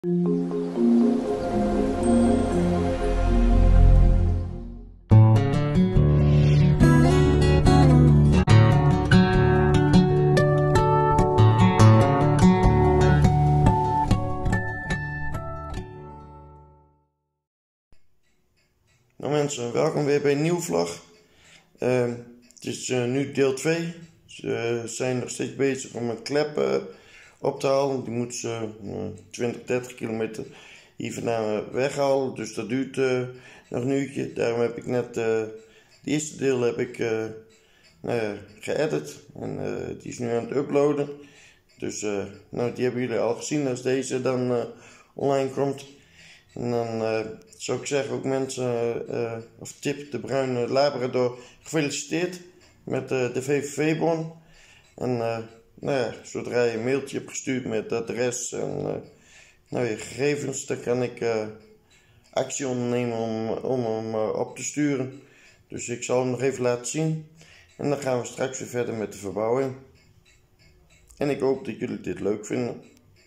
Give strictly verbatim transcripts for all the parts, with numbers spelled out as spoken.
Nou mensen, welkom weer bij een nieuwe vlog. Uh, het is uh, nu deel twee. Ze uh, zijn nog steeds bezig om een klep uh, op te halen. Die moeten ze uh, twintig, dertig kilometer hier vandaan weghalen. Dus dat duurt uh, nog een uurtje. Daarom heb ik net uh, het eerste deel heb ik uh, nou, geëdit. En uh, die is nu aan het uploaden. Dus uh, nou, die hebben jullie al gezien als deze dan uh, online komt. En dan uh, zou ik zeggen ook mensen, uh, of Tip de Bruine Labrador, gefeliciteerd met uh, de V V V-bon. En uh, nou ja, zodra je een mailtje hebt gestuurd met adres en uh, nou, je gegevens, dan kan ik uh, actie ondernemen om, om hem uh, op te sturen. Dus ik zal hem nog even laten zien. En dan gaan we straks weer verder met de verbouwing. En ik hoop dat jullie dit leuk vinden.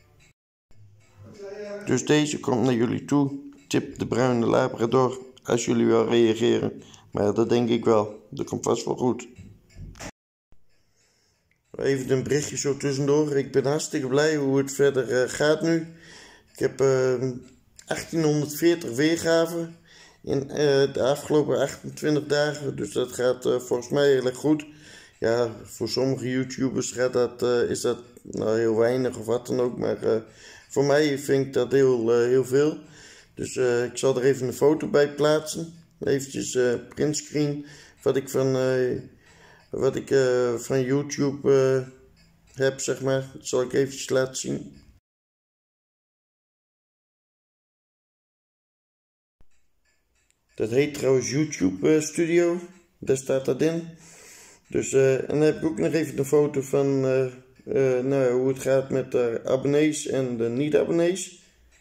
Dus deze komt naar jullie toe, Tip de Bruine Labrador, als jullie wel reageren. Maar dat denk ik wel, dat komt vast wel goed. Even een berichtje zo tussendoor, ik ben hartstikke blij hoe het verder uh, gaat nu. Ik heb uh, achttienhonderdveertig weergaven in uh, de afgelopen achtentwintig dagen, dus dat gaat uh, volgens mij heel erg goed. Ja, voor sommige YouTubers gaat dat, uh, is dat nou, heel weinig of wat dan ook, maar uh, voor mij vind ik dat heel, uh, heel veel. Dus uh, ik zal er even een foto bij plaatsen. Eventjes uh, printscreen wat ik van, uh, wat ik, uh, van YouTube uh, heb, zeg maar. Dat zal ik eventjes laten zien. Dat heet trouwens YouTube uh, Studio. Daar staat dat in. Dus, uh, en dan heb ik ook nog even een foto van uh, uh, nou, hoe het gaat met de abonnees en de niet-abonnees.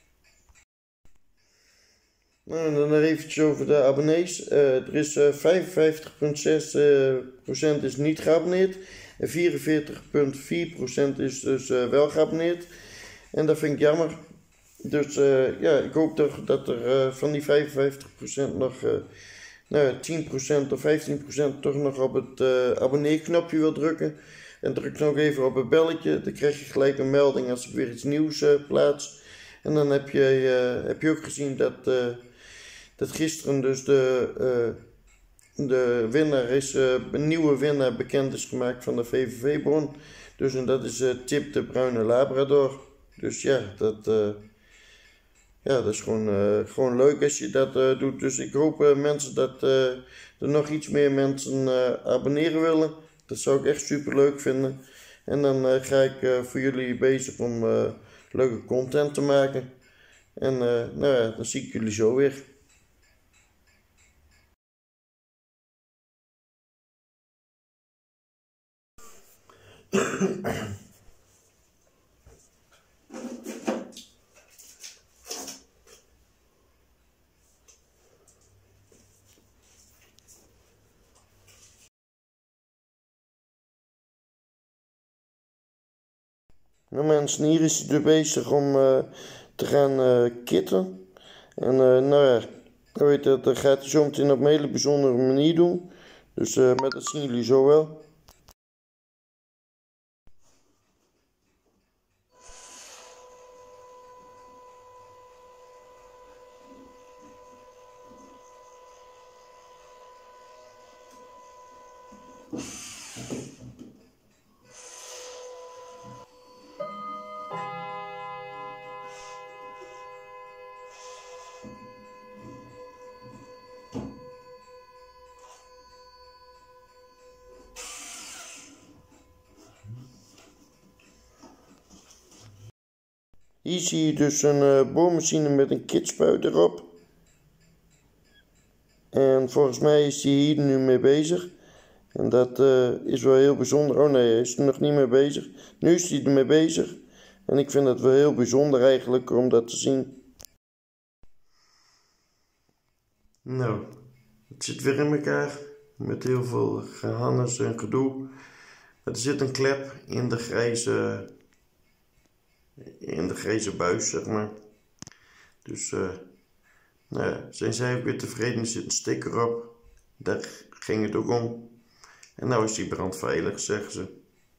Nou, en dan nog eventjes over de abonnees. Uh, er is uh, vijfenvijftig komma zes procent is niet geabonneerd. En vierenveertig komma vier procent is dus uh, wel geabonneerd. En dat vind ik jammer. Dus uh, ja, ik hoop toch dat er uh, van die vijfenvijftig procent nog uh, nou, tien procent of vijftien procent toch nog op het uh, abonneerknopje wil drukken. En druk nog even op het belletje. Dan krijg je gelijk een melding als ik weer iets nieuws uh, plaats. En dan heb je, uh, heb je ook gezien dat, uh, dat gisteren dus de, uh, de winnaar is, uh, een nieuwe winnaar bekend is gemaakt van de V V V-bon. Dus en dat is uh, Tip de Bruine Labrador. Dus ja, dat, uh, ja, dat is gewoon, uh, gewoon leuk als je dat uh, doet. Dus ik hoop uh, mensen dat uh, er nog iets meer mensen uh, abonneren willen. Dat zou ik echt super leuk vinden. En dan uh, ga ik uh, voor jullie bezig om uh, leuke content te maken. En uh, nou ja, dan zie ik jullie zo weer. Nou mensen, hier is hij er bezig om uh, te gaan uh, kitten. En uh, nou ja, weet je, dat gaat hij zo meteen op een hele bijzondere manier doen. Dus uh, maar dat zien jullie zo wel. Hier zie je dus een uh, boormachine met een kitspuit erop. En volgens mij is hij hier nu mee bezig. En dat uh, is wel heel bijzonder. Oh nee, hij is er nog niet mee bezig. Nu is hij ermee bezig. En ik vind het wel heel bijzonder eigenlijk om dat te zien. Nou, het zit weer in elkaar. Met heel veel gehannes en gedoe. Er zit een klep in de grijze, in de grijze buis, zeg maar. Dus uh, nou ja, zijn zij ook weer tevreden, er zit een sticker op. Daar ging het ook om. En nou is die brandveilig, zeggen ze.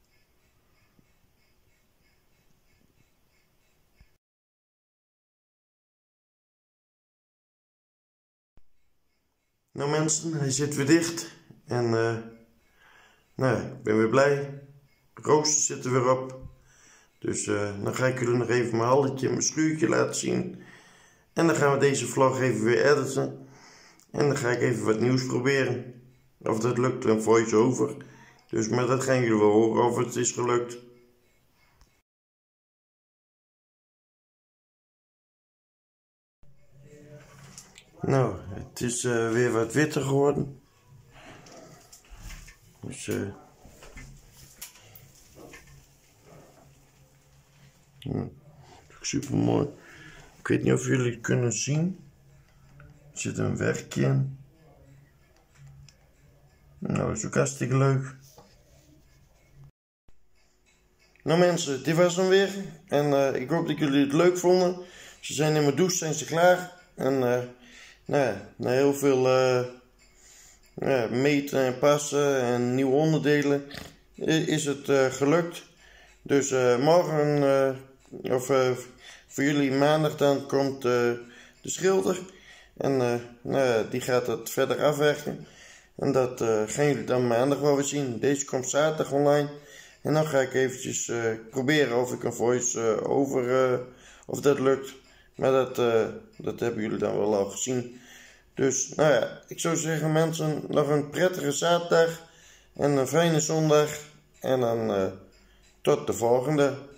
Nou mensen, hij zit weer dicht. En uh, nou, ik ben weer blij. Roosters zitten weer op. Dus uh, dan ga ik jullie nog even mijn halletje en mijn schuurtje laten zien. En dan gaan we deze vlog even weer editen. En dan ga ik even wat nieuws proberen. Of dat lukt, een voice-over. Dus, maar dat gaan jullie wel horen of het is gelukt. Nou, het is uh, weer wat witter geworden. Dus uh, ja, super mooi. Ik weet niet of jullie het kunnen zien. Er zit een werkje in. Nou, dat is ook hartstikke leuk. Nou mensen, dit was hem weer. En uh, ik hoop dat jullie het leuk vonden. Ze zijn in mijn douche, zijn ze klaar. En uh, nou ja, na heel veel uh, ja, meten en passen en nieuwe onderdelen is het uh, gelukt. Dus uh, morgen, uh, of uh, voor jullie maandag dan, komt uh, de schilder. En uh, nou ja, die gaat het verder afwerken. En dat uh, gaan jullie dan maandag wel weer zien. Deze komt zaterdag online. En dan ga ik eventjes uh, proberen of ik een voice uh, over, uh, of dat lukt. Maar dat, uh, dat hebben jullie dan wel al gezien. Dus nou ja, ik zou zeggen mensen, nog een prettige zaterdag. En een fijne zondag. En dan uh, tot de volgende.